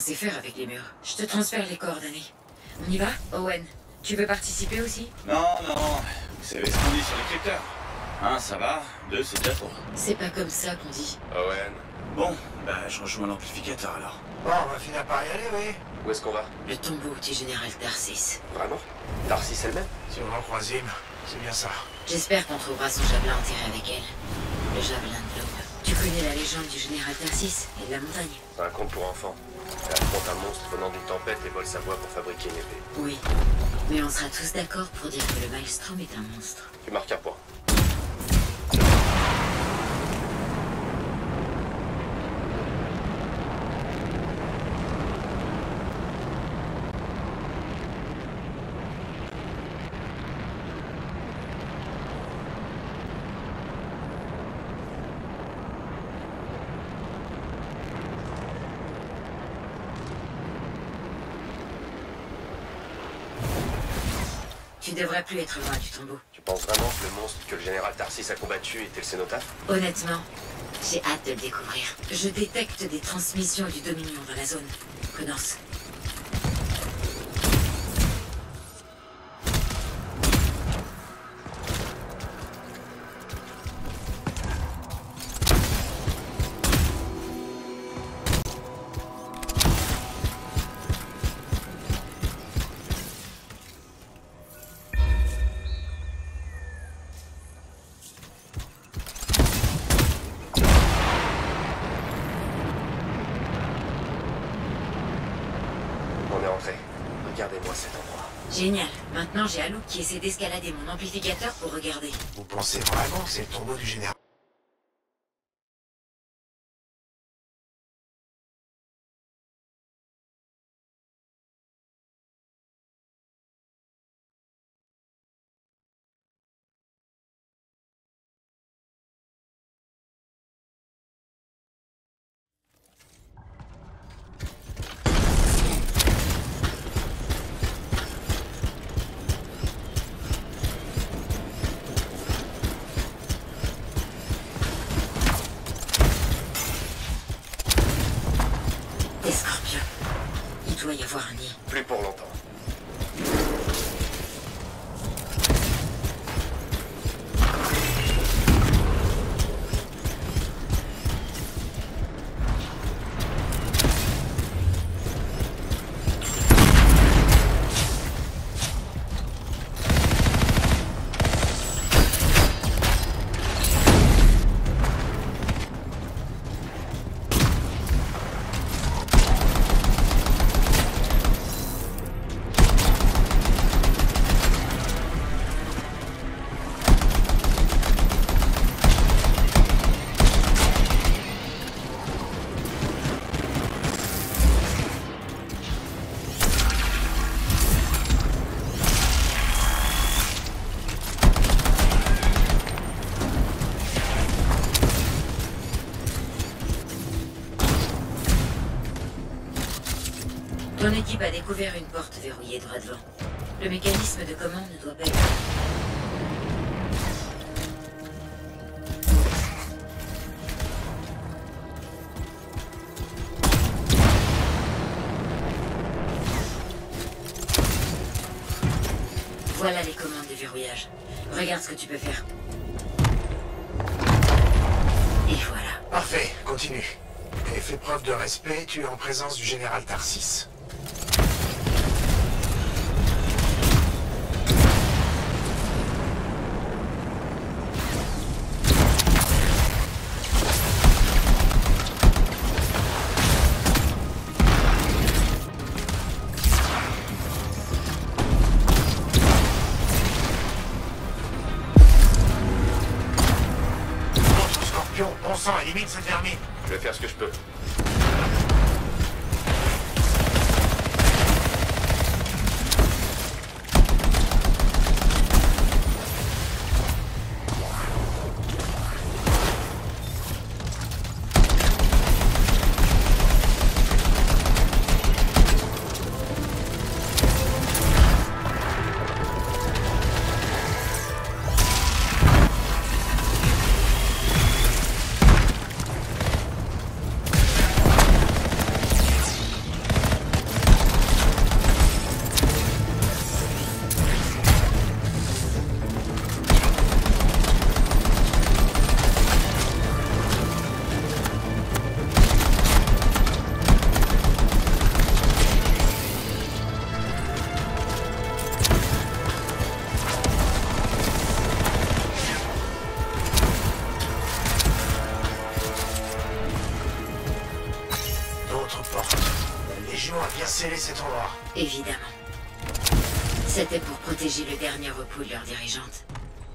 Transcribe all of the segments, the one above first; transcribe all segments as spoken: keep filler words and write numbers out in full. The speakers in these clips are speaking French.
C'est faire avec les murs. Je te transfère les coordonnées. On y va, Owen? Tu veux participer aussi? Non, non. Vous savez ce qu'on dit sur les crypteurs? Un, ça va. Deux, c'est déjà trop. C'est pas comme ça qu'on dit. Owen. Bon, bah je rejoins l'amplificateur alors. Bon, on va finir par y aller, oui. Où est-ce qu'on va? Le tombeau du général Tarsis. Vraiment? Darcy elle-même? Si on en croise une, c'est bien ça. J'espère qu'on trouvera son javelin enterré avec elle. Le javelin de l'aube. Tu connais la légende du général Tarsis et de la montagne? C'est un conte pour enfants. Elle affronte un monstre venant d'une tempête et vole sa voix pour fabriquer une épée. Oui. Mais on sera tous d'accord pour dire que le Maelstrom est un monstre. Tu marques un point. Tu devrais plus être loin du tombeau. Tu penses vraiment que le monstre que le général Tarsis a combattu était le cénotaphe? Honnêtement, j'ai hâte de le découvrir. Je détecte des transmissions du Dominion dans la zone. Connors. Regardez-moi cet endroit. Génial. Maintenant, j'ai Alou qui essaie d'escalader mon amplificateur pour regarder. Vous pensez vraiment que c'est le tombeau du général? Des scorpions. Il doit y avoir un nid. Plus pour longtemps. Ton équipe a découvert une porte verrouillée droit devant. Le mécanisme de commande ne doit pas être... Voilà les commandes de verrouillage. Regarde ce que tu peux faire. Et voilà. Parfait, continue. Et fais preuve de respect, tu es en présence du général Tarsis. Bon sang, élimine cette vermine. Je vais faire ce que je peux. Légion a bien scellé cet endroit. Évidemment. C'était pour protéger le dernier repos de leur dirigeante.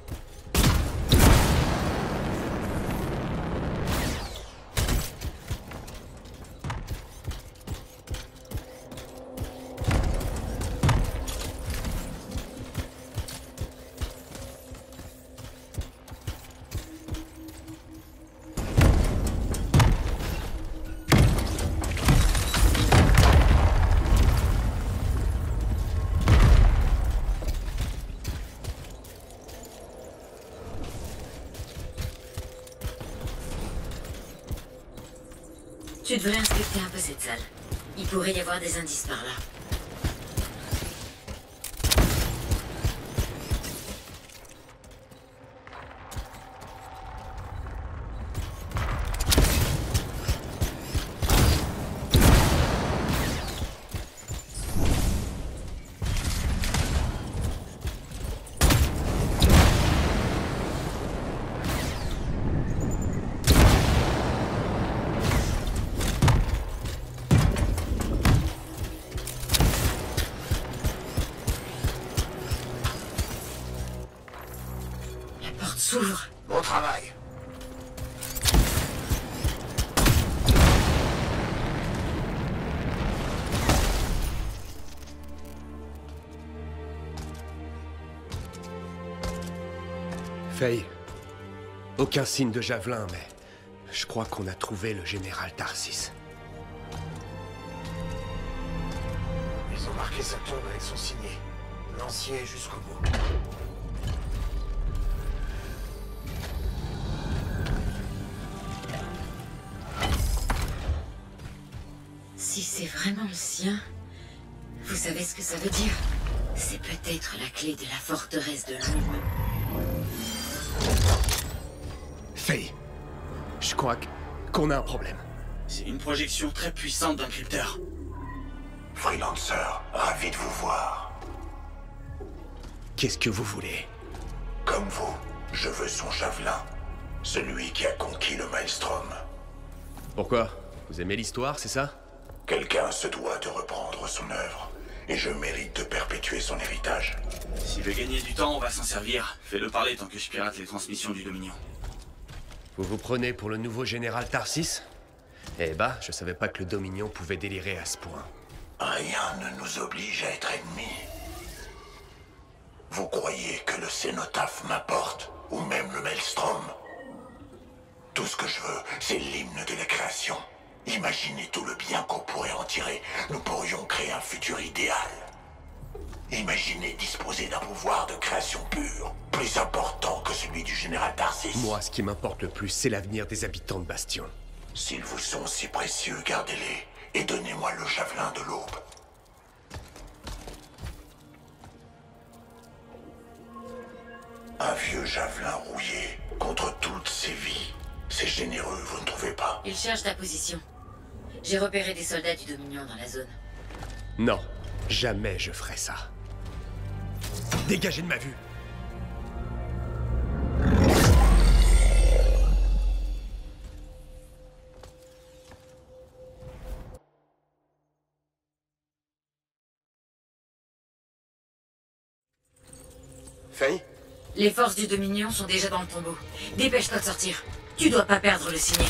Tu devrais inspecter un peu cette salle. Il pourrait y avoir des indices par là. S'ouvre. Bon travail. Faye, aucun signe de javelin, mais je crois qu'on a trouvé le général Tarsis. Ils ont marqué sa tombe avec son signet. Lancier jusqu'au bout. Si c'est vraiment le sien, vous savez ce que ça veut dire? C'est peut-être la clé de la forteresse de l'ombre. Faye, je crois que- qu'on a un problème. C'est une projection très puissante d'un crypteur. Freelancer, ravi de vous voir. Qu'est-ce que vous voulez? Comme vous, je veux son javelin. Celui qui a conquis le Maelstrom. Pourquoi? Vous aimez l'histoire, c'est ça? Quelqu'un se doit de reprendre son œuvre. Et je mérite de perpétuer son héritage. S'il veut gagner du temps, on va s'en servir. Fais-le parler tant que je pirate les transmissions du Dominion. Vous vous prenez pour le nouveau général Tarsis? Eh bah, je savais pas que le Dominion pouvait délirer à ce point. Rien ne nous oblige à être ennemis. Vous croyez que le cénotaphe m'importe? Ou même le Maelstrom? Tout ce que je veux, c'est l'hymne de la création. Imaginez tout le bien qu'on pourrait en tirer. Nous pourrions créer un futur idéal. Imaginez disposer d'un pouvoir de création pure, plus important que celui du général Tarsis. Moi, ce qui m'importe le plus, c'est l'avenir des habitants de Bastion. S'ils vous sont si précieux, gardez-les et donnez-moi le javelin de l'aube. Un vieux javelin rouillé contre toutes ses vies. C'est généreux, vous ne trouvez pas? Il cherche ta position. J'ai repéré des soldats du Dominion dans la zone. Non, jamais je ferai ça. Dégagez de ma vue! Faye? Les forces du Dominion sont déjà dans le tombeau. Dépêche-toi de sortir. Tu dois pas perdre le signet.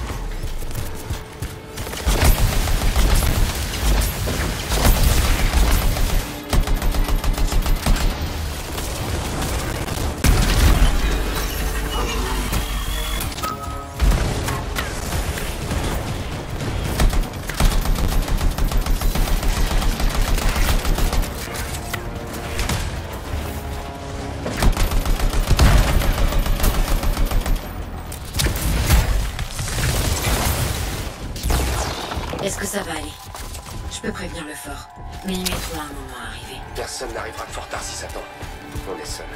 Est-ce que ça va aller? Je peux prévenir le fort, mais ils mettront un moment à arriver. Personne n'arrivera de Fort Tarsis à temps. On est seul.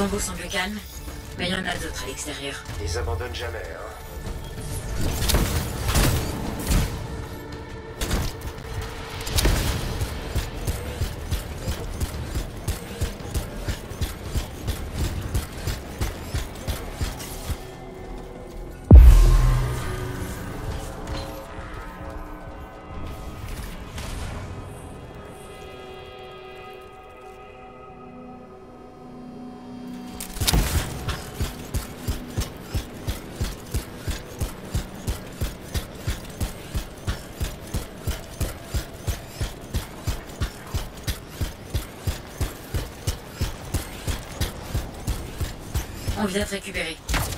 tombeau semble calme, mais il y en a d'autres à l'extérieur. Ils abandonnent jamais, hein. On vient te récupérer.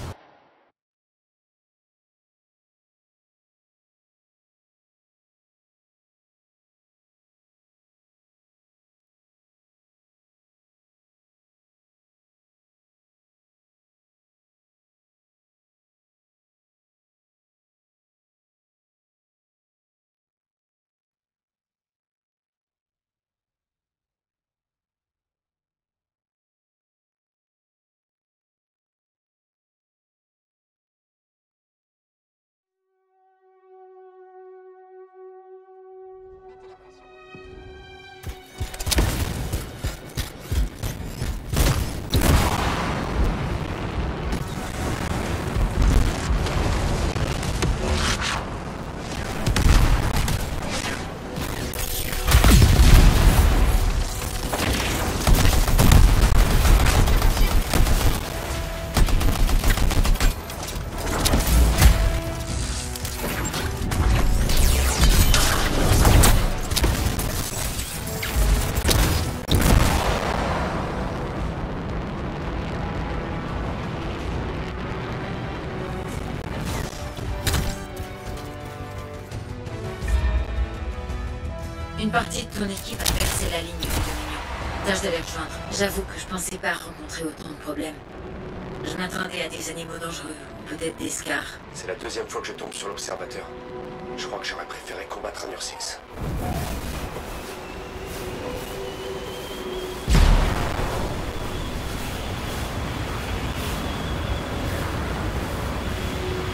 Une partie de ton équipe a percé la ligne du Dominion. Tâche de les rejoindre. J'avoue que je pensais pas rencontrer autant de problèmes. Je m'attendais à des animaux dangereux, ou peut-être des scars. C'est la deuxième fois que je tombe sur l'observateur. Je crois que j'aurais préféré combattre un Ursix.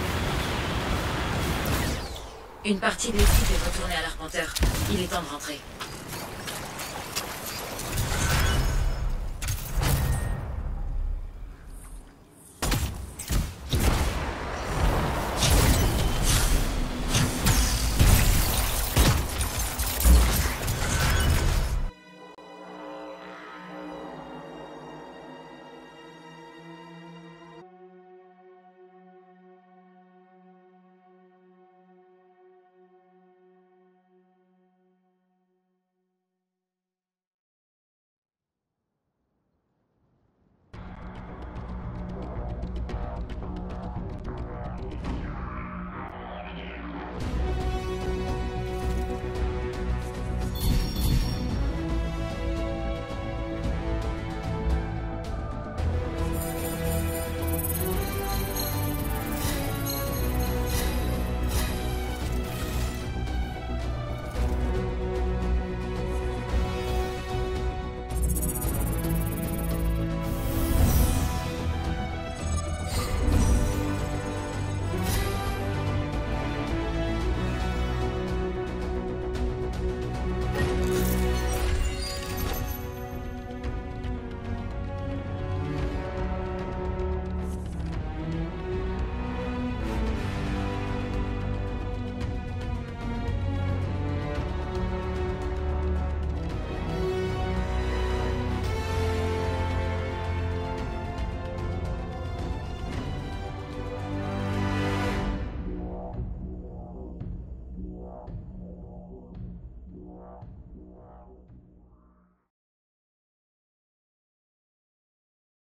Une partie de l'équipe est retournée à l'Arpenteur. Il est temps de rentrer.